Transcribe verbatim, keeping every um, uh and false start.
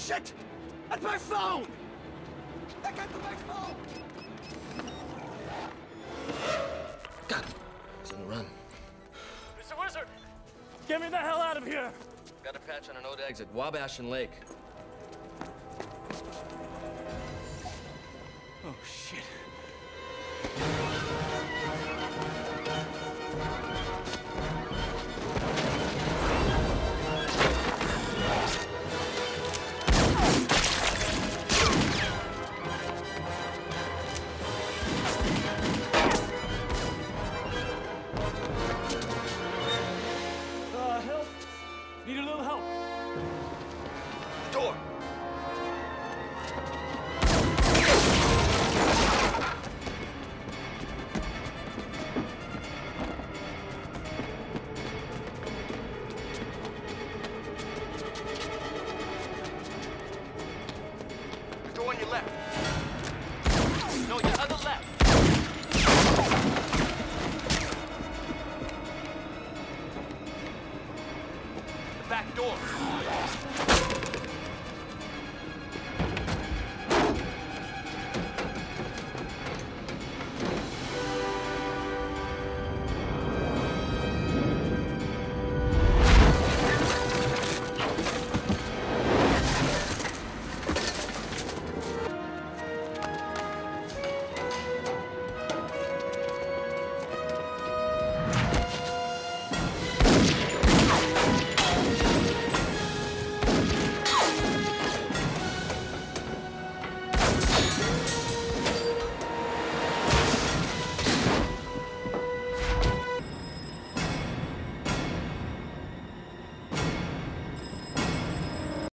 Shit! That's my phone! I got to my phone! Got him. He's on the run. Mister Wizard! Get me the hell out of here! Got a patch on an old exit, Wabash and Lake. Oh, shit. Uh, help! Need a little help. Door! The door on your left. No, your other left. The back door.